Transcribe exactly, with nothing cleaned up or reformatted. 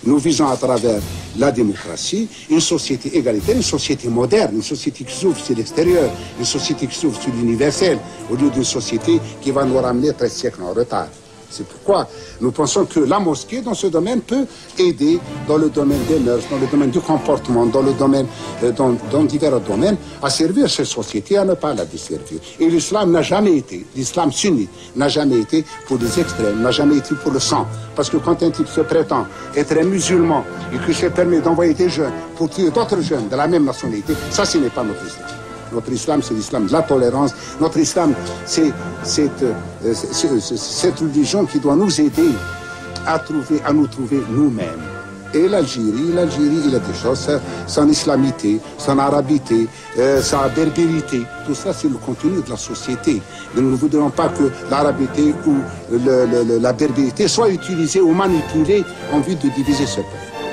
Nous visons à travers la démocratie, une société égalitaire, une société moderne, une société qui s'ouvre sur l'extérieur, une société qui s'ouvre sur l'universel, au lieu d'une société qui va nous ramener treize siècles en retard. C'est pourquoi nous pensons que la mosquée, dans ce domaine, peut aider dans le domaine des mœurs, dans le domaine du comportement, dans le domaine, euh, dans, dans divers domaines, à servir cette société, à ne pas la desservir. Et l'islam n'a jamais été, l'islam sunnite n'a jamais été pour les extrêmes, n'a jamais été pour le sang. Parce que quand un type se prétend être un musulman et que se permet d'envoyer des jeunes pour tuer d'autres jeunes de la même nationalité, ça, ce n'est pas notre islam. Notre islam, c'est l'islam de la tolérance. Notre islam, c'est cette, euh, cette religion qui doit nous aider à, trouver, à nous trouver nous-mêmes. Et l'Algérie, l'Algérie, il a des choses, son islamité, son arabité, euh, sa berbérité, tout ça, c'est le contenu de la société. Mais nous ne voudrions pas que l'arabité ou le, le, le, la berbérité soient utilisées ou manipulées en vue de diviser ce peuple.